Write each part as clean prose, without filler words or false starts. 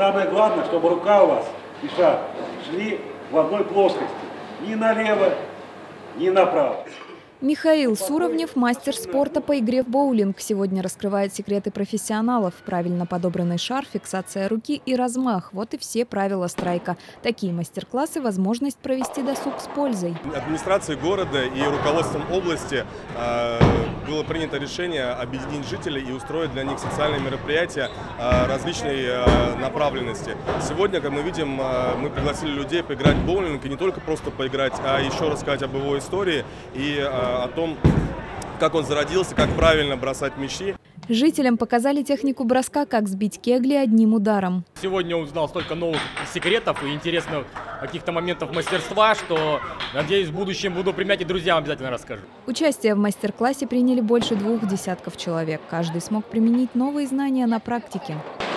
самое главное, чтобы рука у вас и шаг шли в одной плоскости. Ни налево, ни направо. Михаил Суровнев, мастер спорта по игре в боулинг, сегодня раскрывает секреты профессионалов. Правильно подобранный шар, фиксация руки и размах – вот и все правила страйка. Такие мастер-классы – возможность провести досуг с пользой. Администрацией города и руководством области было принято решение объединить жителей и устроить для них социальные мероприятия различной направленности. Сегодня, как мы видим, мы пригласили людей поиграть в боулинг, и не только просто поиграть, а еще рассказать об его истории и о том, как он зародился, как правильно бросать мячи. Жителям показали технику броска, как сбить кегли одним ударом. Сегодня узнал столько новых секретов и интересных каких-то моментов мастерства, что, надеюсь, в будущем буду применять и друзьям обязательно расскажу. Участие в мастер-классе приняли больше 2 десятков человек. Каждый смог применить новые знания на практике.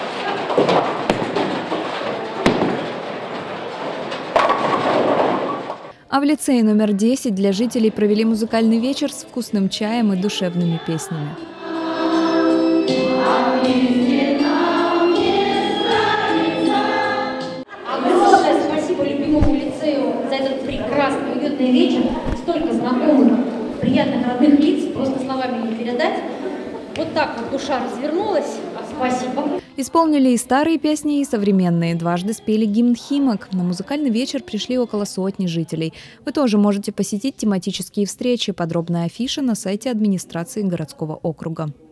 А в лицее номер 10 для жителей провели музыкальный вечер с вкусным чаем и душевными песнями. Огромное спасибо любимому лицею за этот прекрасный, уютный вечер. Столько знакомых, приятных, родных лиц, просто словами не передать. Вот так вот душа развернулась. Спасибо. Исполнили и старые песни, и современные. Дважды спели гимн Химок. На музыкальный вечер пришли около 100 жителей. Вы тоже можете посетить тематические встречи. Подробная афиша на сайте администрации городского округа.